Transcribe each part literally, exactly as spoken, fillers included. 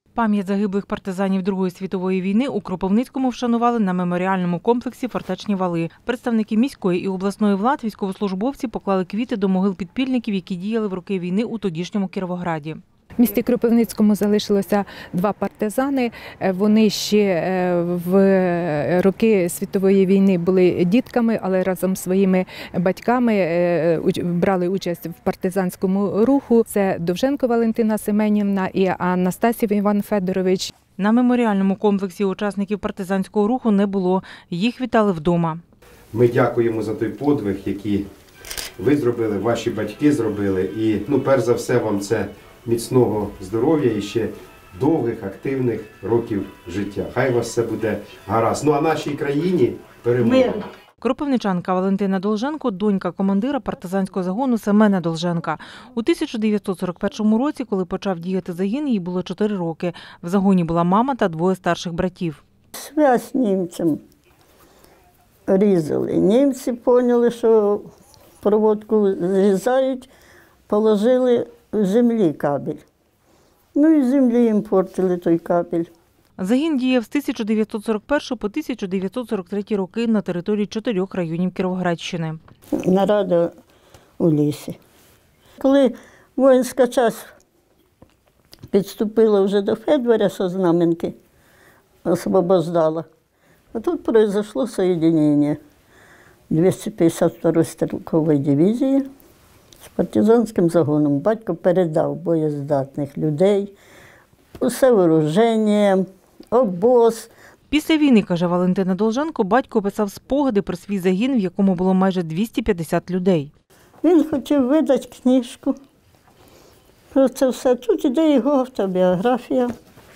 Пам'ять загиблих партизанів Другої світової війни у Кропивницькому вшанували на меморіальному комплексі «Фортечні вали». Представники міської і обласної влад, військовослужбовці поклали квіти до могил підпільників, які діяли в роки війни у тодішньому Кіровограді. В місті Кропивницькому залишилося два партизани. Вони ще в роки світової війни були дітками, але разом з своїми батьками брали участь в партизанському руху. Це Довженко Валентина Семенівна і Анастасів Іван Федорович. На меморіальному комплексі учасників партизанського руху не було. Їх вітали вдома. Ми дякуємо за той подвиг, який ви зробили, ваші батьки зробили. І, ну, перш за все, вам це міцного здоров'я і ще довгих, активних років життя. Хай у вас все буде гаразд. Ну а нашій країні перемога. Кропивничанка Валентина Долженко – донька командира партизанського загону Семена Долженка. У тисяча дев'ятсот сорок першому році, коли почав діяти загін, їй було чотири роки. В загоні була мама та двоє старших братів. Связь німцям різали. Німці поняли, що проводку зрізають, положили в землі кабель. Ну і з землі їм портили той кабель. Загін діяв з тисяча дев'ятсот сорок першого по тисяча дев'ятсот сорок третій роки на території чотирьох районів Кіровоградщини. Нарада у лісі. Коли воїнська частина підступила вже до Федваря со Знаменки, освобождала, а тут произошло соєднення двісті п'ятдесят другої стрілкової дивізії з партизанським загоном. Батько передав боєздатних людей, усе вооруження, обоз. Після війни, каже Валентина Долженко, батько писав спогади про свій загін, в якому було майже двісті п'ятдесят людей. Він хотів видати книжку про це все. Тут іде його автобіографія,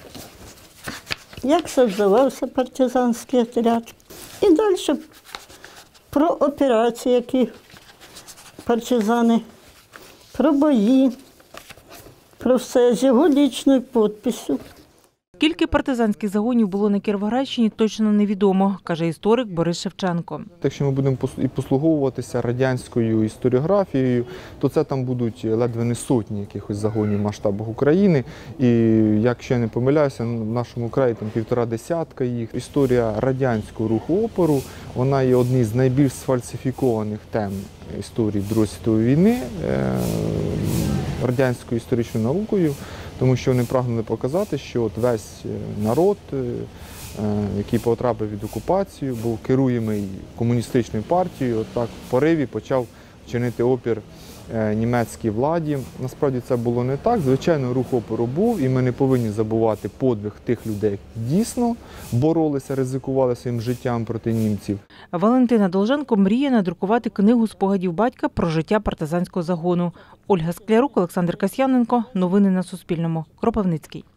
як создавався партизанський отряд. І далі про операції, які партизани, про бої, про все, з його лічною підписю. Скільки партизанських загонів було на Кіровоградщині, точно невідомо, каже історик Борис Шевченко. Якщо ми будемо і послуговуватися радянською історіографією, то це там будуть ледве не сотні якихось загонів в масштабах України. І, якщо я не помиляюся, в нашому краї там півтора десятка їх. Історія радянського руху опору, вона є однією з найбільш сфальсифікованих тем історії Другої світової війни радянською історичною наукою, тому що вони прагнули показати, що от весь народ, який потрапив від окупації, був керуємий комуністичною партією, от так в пориві почав чинити опір німецькій владі. Насправді це було не так. Звичайно, рух опору був, і ми не повинні забувати подвиг тих людей, які дійсно боролися, ризикували своїм життям проти німців. Валентина Долженко мріє надрукувати книгу спогадів батька про життя партизанського загону. Ольга Склярук, Олександр Касьяненко. Новини на Суспільному. Кропивницький.